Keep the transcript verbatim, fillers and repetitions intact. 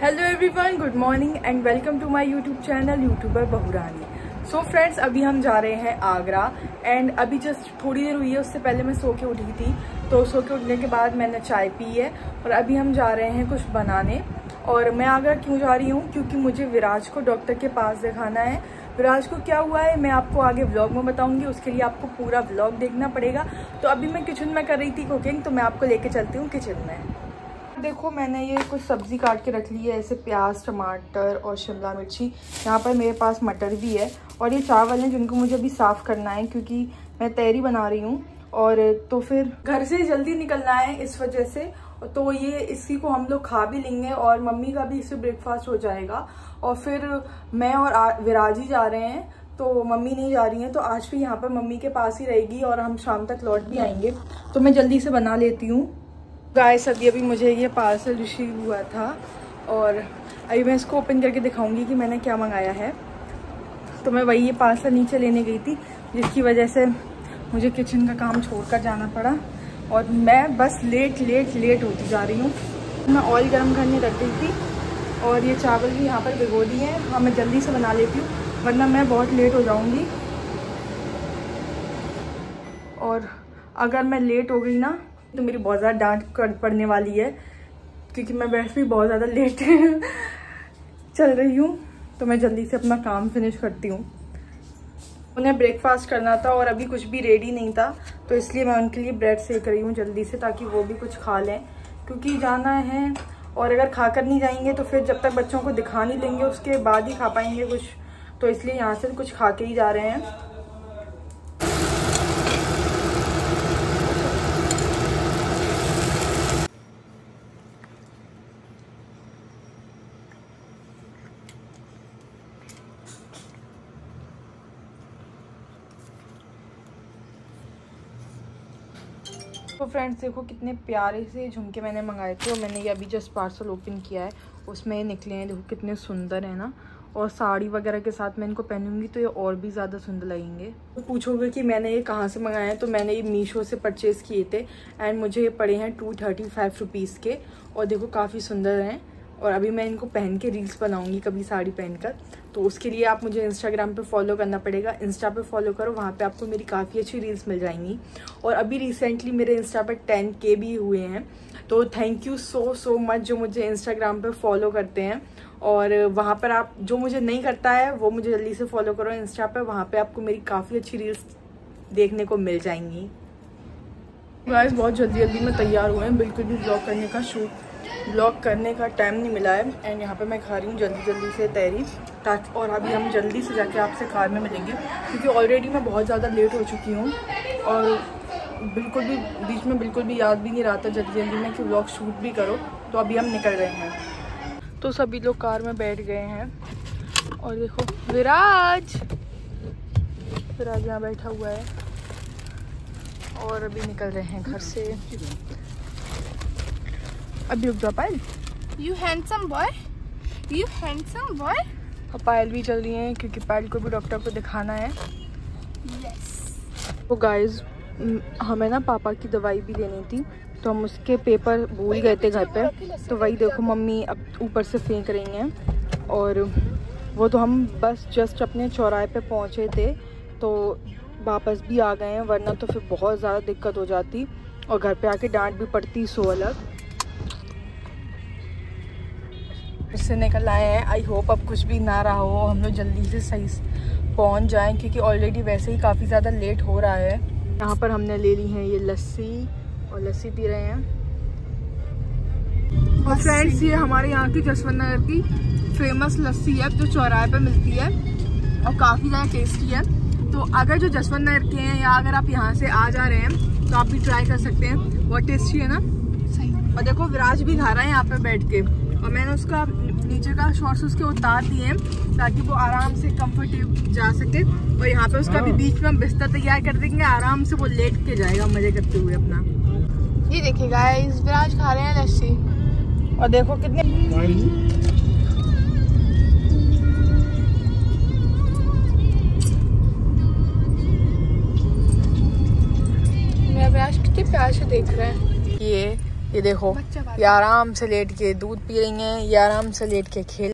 Hello everyone, good morning and welcome to my YouTube channel YouTuber Bahurani. So friends, अभी हम जा रहे हैं आगरा एंड अभी जस्ट थोड़ी देर हुई है, उससे पहले मैं सो के उठी थी। तो सो के उठने के बाद मैंने चाय पी है और अभी हम जा रहे हैं कुछ बनाने। और मैं आगरा क्यों जा रही हूँ, क्योंकि मुझे विराज को डॉक्टर के पास दिखाना है। विराज को क्या हुआ है मैं आपको आगे व्लॉग में बताऊंगी, उसके लिए आपको पूरा व्लॉग देखना पड़ेगा। तो अभी मैं किचन में कर रही थी कुकिंग, तो मैं आपको लेके चलती हूँ किचन में। देखो, मैंने ये कुछ सब्जी काट के रख ली है, ऐसे प्याज, टमाटर और शिमला मिर्ची। यहाँ पर मेरे पास मटर भी है और ये चावल हैं जिनको मुझे अभी साफ़ करना है, क्योंकि मैं तैयारी बना रही हूँ और तो फिर घर से जल्दी निकलना है इस वजह से। तो ये इसी को हम लोग खा भी लेंगे और मम्मी का भी इससे ब्रेकफास्ट हो जाएगा। और फिर मैं और विराज ही जा रहे हैं, तो मम्मी नहीं जा रही हैं। तो आज भी यहाँ पर मम्मी के पास ही रहेगी और हम शाम तक लौट भी आएंगे। तो मैं जल्दी से बना लेती हूँ। गाइस, अभी अभी मुझे ये पार्सल रिसीव हुआ था और अभी मैं इसको ओपन करके दिखाऊंगी कि मैंने क्या मंगाया है। तो मैं वही ये पार्सल नीचे लेने गई थी, जिसकी वजह से मुझे किचन का काम छोड़कर जाना पड़ा और मैं बस लेट लेट लेट होती जा रही हूँ। मैं ऑयल गर्म करने रख गई थी और ये चावल भी यहाँ पर भिगो दिए हैं। हाँ, मैं जल्दी से बना लेती हूँ वरना मैं बहुत लेट हो जाऊँगी। और अगर मैं लेट हो गई ना तो मेरी बहुत ज़्यादा डांट पड़ने वाली है, क्योंकि मैं वैसे भी बहुत ज़्यादा लेट चल रही हूँ। तो मैं जल्दी से अपना काम फिनिश करती हूँ। उन्हें ब्रेकफास्ट करना था और अभी कुछ भी रेडी नहीं था, तो इसलिए मैं उनके लिए ब्रेड सेक रही हूँ जल्दी से, ताकि वो भी कुछ खा लें, क्योंकि जाना है। और अगर खा कर नहीं जाएंगे तो फिर जब तक बच्चों को दिखा नहीं लेंगे उसके बाद ही खा पाएंगे कुछ। तो इसलिए यहाँ से कुछ खा के ही जा रहे हैं। तो फ्रेंड्स देखो, कितने प्यारे से झुमके मैंने मंगाए थे और मैंने ये अभी जस्ट पार्सल ओपन किया है। उसमें ये निकले हैं, देखो कितने सुंदर है ना। और साड़ी वगैरह के साथ मैं इनको पहनूंगी तो ये और भी ज़्यादा सुंदर लगेंगे। तो पूछोगे कि मैंने ये कहाँ से मंगाए हैं, तो मैंने ये मीशो से परचेज़ किए थे एंड मुझे ये पड़े हैं टू थर्टी फाइव रुपीज़ के। और देखो काफ़ी सुंदर हैं और अभी मैं इनको पहन के रील्स बनाऊंगी कभी साड़ी पहनकर। तो उसके लिए आप मुझे इंस्टाग्राम पे फॉलो करना पड़ेगा। इंस्टा पे फॉलो करो, वहाँ पे आपको मेरी काफ़ी अच्छी रील्स मिल जाएंगी। और अभी रिसेंटली मेरे इंस्टा पर टेन के भी हुए हैं, तो thank you so so much जो मुझे इंस्टाग्राम पे फॉलो करते हैं। और वहाँ पर आप जो मुझे नहीं करता है वो मुझे जल्दी से फॉलो करो इंस्टा पे, वहाँ पर आपको मेरी काफ़ी अच्छी रील्स देखने को मिल जाएंगी। गाइस, बहुत जल्दी जल्दी में तैयार हुए हैं, बिल्कुल भी ब्लॉग करने का शूट ब्लॉग करने का टाइम नहीं मिला है। एंड यहाँ पे मैं खा रही हूँ जल्दी जल्दी से तैयारी ताकि, और अभी हम जल्दी से जाके आपसे कार में मिलेंगे, क्योंकि ऑलरेडी मैं बहुत ज़्यादा लेट हो चुकी हूँ और बिल्कुल भी बीच में बिल्कुल भी याद भी नहीं रहा था जल्दी जल्दी में कि व्लॉग शूट भी करो। तो अभी हम निकल रहे हैं। तो सभी लोग कार में बैठ गए हैं और देखो विराज विराज यहाँ बैठा हुआ है और अभी निकल रहे हैं घर से। अभी रुक जाओ पायल। You handsome boy, you handsome boy। और पायल भी चल रही हैं क्योंकि पायल को भी डॉक्टर को दिखाना है। Yes। तो गाइस, हमें ना पापा की दवाई भी लेनी थी, तो हम उसके पेपर भूल गए थे घर पे। तो वही देखो मम्मी अब ऊपर से फेंक रही हैं और वो तो हम बस जस्ट अपने चौराहे पे पहुँचे थे तो वापस भी आ गए हैं, वरना तो फिर बहुत ज़्यादा दिक्कत हो जाती और घर पे आके डांट भी पड़ती सो अलग। इससे निकल आए हैं। आई होप अब कुछ भी ना रहा हो, हम लोग जल्दी से सही पहुंच जाएं, क्योंकि ऑलरेडी वैसे ही काफ़ी ज़्यादा लेट हो रहा है। यहाँ पर हमने ले ली है ये लस्सी और लस्सी पी रहे हैं। और फ्रेंड्स, ये हमारे यहाँ की जसवंत नगर की फेमस लस्सी है जो चौराहे पे मिलती है और काफ़ी ज़्यादा टेस्टी है। तो अगर जो जसवंत नगर के हैं या अगर आप यहाँ से आ जा रहे हैं तो आप भी ट्राई कर सकते हैं, बहुत टेस्टी है ना। सही। और देखो विराज भी खा रहा है यहाँ पे बैठ के, और मैंने उसका नीचे का शॉर्ट्स उसके उतार दिए हैं ताकि वो आराम से कंफर्टेबल जा सके। और यहाँ पे उसका भी बीच में हम बिस्तर तैयार कर देंगे, आराम से वो लेट के जाएगा मजे करते हुए अपना। ये देखिए गाइस, विराज खा रहे हैं लस्सी और देखो कितने मेरा विराज कितने प्यार से देख रहे हैं। ये ये देखो, ये आराम से लेट के दूध पी रही हैं, ये आराम से लेट के खेल